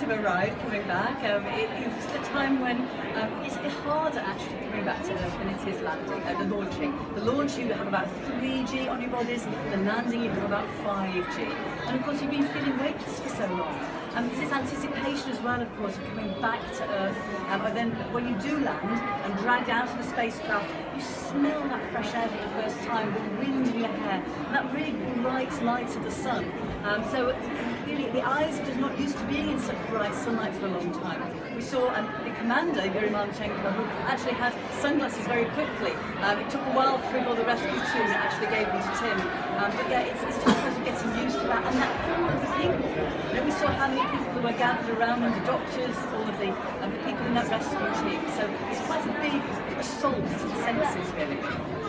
have arrived, coming back. It's the time when it's harder actually coming back to Earth than it is landing. The launching. The launch you have about 3G on your bodies, the landing you have about 5G. And of course you've been feeling weightless for so long. There's this anticipation as well, of course, of coming back to Earth. And then when you do land and dragged out of the spacecraft, you smell that fresh air for the first time, the wind in your hair, and that really bright light of the sun. So really, the eyes are just not used to being in such bright sunlight for a long time. We saw the commander, Yuri Marchenko, who actually had sunglasses very quickly. It took a while through all the rescue team that actually gave them to Tim. But yeah, it's just a question of getting used to that. And that all of the people, we saw how many people were gathered around them, the doctors, all of the people in that rescue team. So it's quite a big assault to the senses, really.